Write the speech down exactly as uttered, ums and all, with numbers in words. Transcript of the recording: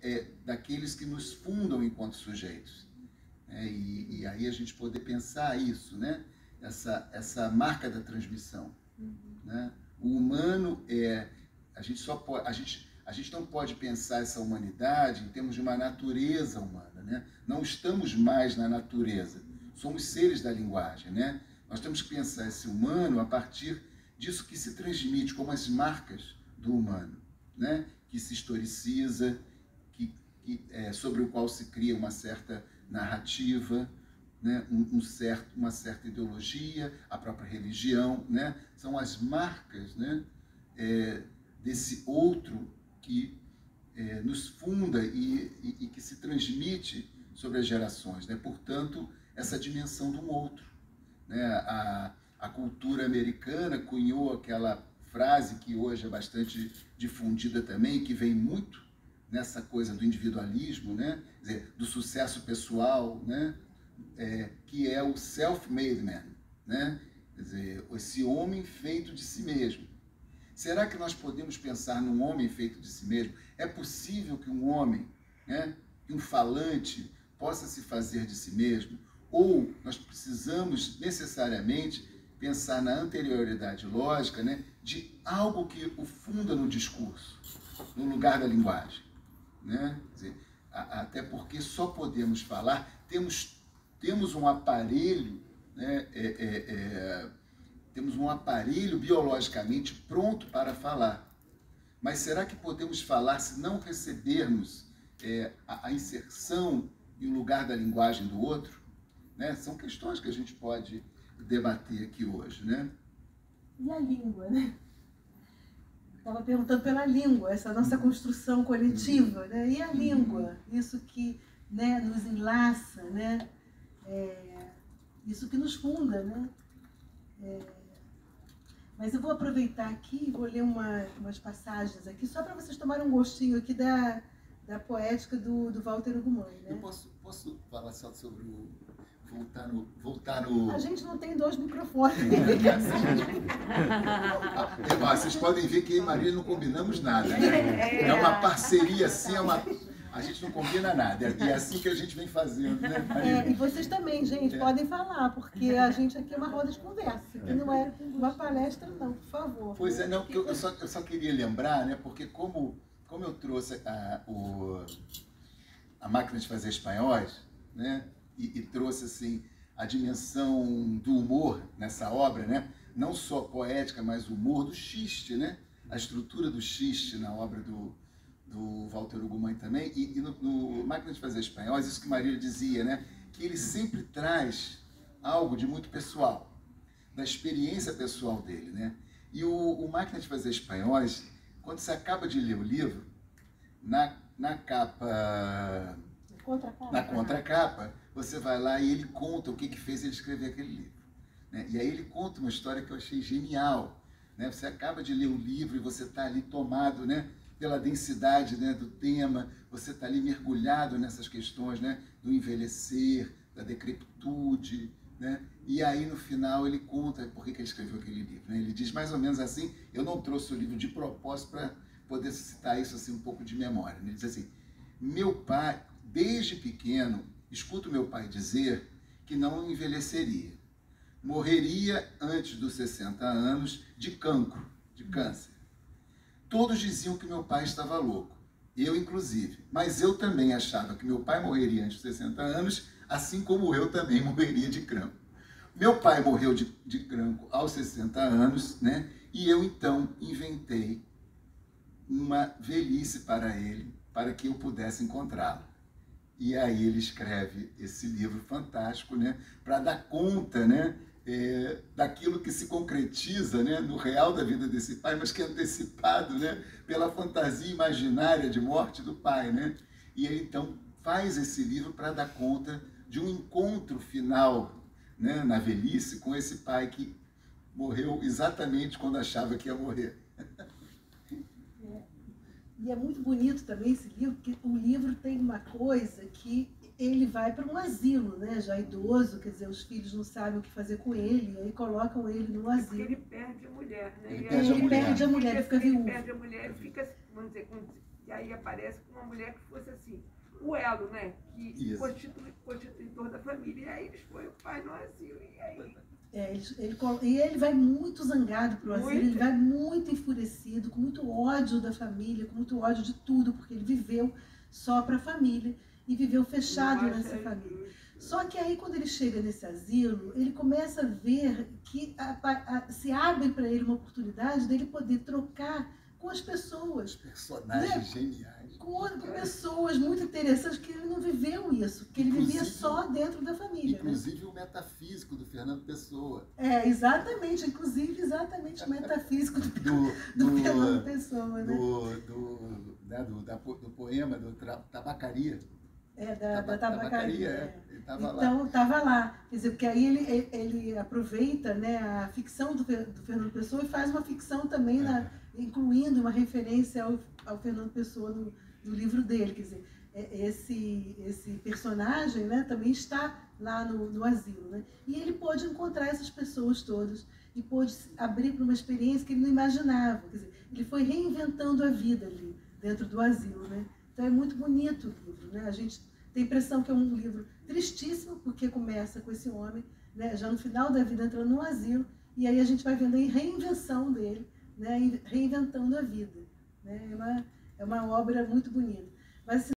é, daqueles que nos fundam enquanto sujeitos. É, e, e aí a gente poder pensar isso, né? Essa, essa marca da transmissão. Uhum. Né? O humano é... A gente, só pode, a, gente, a gente não pode pensar essa humanidade em termos de uma natureza humana. Né? Não estamos mais na natureza. Somos seres da linguagem. Né? Nós temos que pensar esse humano a partir disso que se transmite como as marcas do humano, né? Que se historiciza, que, que, é, sobre o qual se cria uma certa narrativa, né? um, um certo, uma certa ideologia, a própria religião. Né? São as marcas, né? é, desse outro que é, nos funda e, e, e que se transmite sobre as gerações. Né? Portanto, essa dimensão do outro. Né? A, a cultura americana cunhou aquela frase que hoje é bastante difundida também, que vem muito nessa coisa do individualismo, né? Quer dizer, do sucesso pessoal, né? É, que é o self-made man, né? Quer dizer, esse homem feito de si mesmo. Será que nós podemos pensar num homem feito de si mesmo? É possível que um homem, né, que um falante, possa se fazer de si mesmo? Ou nós precisamos necessariamente pensar na anterioridade lógica, né, de algo que o funda no discurso, no lugar da linguagem? Né? Quer dizer, a, até porque só podemos falar, temos, temos um aparelho, né, é, é, é, temos um aparelho biologicamente pronto para falar. Mas será que podemos falar se não recebermos é, a, a inserção e o lugar da linguagem do outro? Né? São questões que a gente pode debater aqui hoje, né? E a língua, né? Estava perguntando pela língua, essa nossa construção coletiva, né? E a língua, isso que, né, nos enlaça, né? É, isso que nos funda, né? É, mas eu vou aproveitar aqui e vou ler uma, umas passagens aqui, só para vocês tomarem um gostinho aqui da, da poética do, do Walter Ugumãe, né? Eu posso, posso falar só sobre o... Voltar no, voltar no... A gente não tem dois microfones. Ah, vocês podem ver que eu e Marília não combinamos nada, né? É uma parceria assim, é uma... a gente não combina nada. E é assim que a gente vem fazendo, né, Marília? É, e vocês também, gente, é. podem falar, porque a gente aqui é uma roda de conversa, que não é uma palestra, não, por favor. Pois é, não, eu, eu, só, eu só queria lembrar, né, porque como, como eu trouxe a, o, a máquina de fazer espanhóis, né, e, e trouxe assim, a dimensão do humor nessa obra, né, não só poética, mas o humor do xiste, né, a estrutura do xiste na obra do, do Walter Ugumãe também, e, e no, no Máquina de Fazer Espanhóis, isso que Marília dizia, né, que ele sempre traz algo de muito pessoal, da experiência pessoal dele, né? E o, o Máquina de Fazer Espanhóis, quando você acaba de ler o livro, na, na capa, contracapa. na contracapa, você vai lá e ele conta o que, que fez ele escrever aquele livro. Né? E aí ele conta uma história que eu achei genial. Né? Você acaba de ler o livro e você está ali tomado, né, pela densidade, né, do tema, você está ali mergulhado nessas questões, né, do envelhecer, da decrepitude, né? E aí no final ele conta por que ele escreveu aquele livro. Né? Ele diz mais ou menos assim, eu não trouxe o livro de propósito para poder citar isso assim um pouco de memória. Ele diz assim, meu pai, desde pequeno, escuto meu pai dizer que não envelheceria. Morreria antes dos sessenta anos de cancro, de câncer. Todos diziam que meu pai estava louco, eu inclusive, mas eu também achava que meu pai morreria antes dos sessenta anos, assim como eu também morreria de cancro. Meu pai morreu de, de cancro aos sessenta anos, né? E eu então inventei uma velhice para ele, para que eu pudesse encontrá-lo. E aí ele escreve esse livro fantástico, né? Para dar conta, né? É, daquilo que se concretiza, né, no real da vida desse pai, mas que é antecipado, né, pela fantasia imaginária de morte do pai. Né? E ele então faz esse livro para dar conta de um encontro final, né, na velhice com esse pai que morreu exatamente quando achava que ia morrer. É. E é muito bonito também esse livro, porque o livro tem uma coisa que ele vai para um asilo, né, já idoso, quer dizer, os filhos não sabem o que fazer com ele, aí colocam ele no asilo. Porque ele perde a mulher, né? Ele e perde a ele mulher. perde a mulher, ele fica viúvo. Ele perde a mulher e fica, vamos dizer, com E aí aparece uma mulher que fosse assim, o elo, né? Que constitui, constituidor da família. E aí eles põem o pai no asilo. E aí... É, ele, ele, e ele vai muito zangado pro asilo, ele vai muito enfurecido, com muito ódio da família, com muito ódio de tudo, porque ele viveu só para a família e viveu fechado nessa família. Só que aí, quando ele chega nesse asilo, ele começa a ver que a, a, se abre para ele uma oportunidade dele poder trocar com as pessoas. Os personagens, né? Geniais. Com, com pessoas muito interessantes, que ele não viveu isso, que ele inclusive, vivia só dentro da família. Inclusive, né? O metafísico do Fernando Pessoa. É, exatamente, inclusive exatamente o metafísico do, do, do, do Fernando Pessoa. Né? Do, do, né, do, da, do poema do Tabacaria. É, da, Taba, da tabacaria. tabacaria é. Ele tava então, estava lá. lá. Quer dizer, porque aí ele, ele aproveita, né, a ficção do, do Fernando Pessoa e faz uma ficção também, é. na, incluindo uma referência ao, ao Fernando Pessoa no, no livro dele. Quer dizer, esse, esse personagem, né, também está lá no, no asilo. Né? E ele pôde encontrar essas pessoas todas e pôde abrir para uma experiência que ele não imaginava. Quer dizer, ele foi reinventando a vida ali, dentro do asilo. Né? Então é muito bonito o livro, né? A gente tem a impressão que é um livro tristíssimo, porque começa com esse homem, né, já no final da vida entrando no asilo, e aí a gente vai vendo a reinvenção dele, né, reinventando a vida. Né? É uma, é uma obra muito bonita. Mas,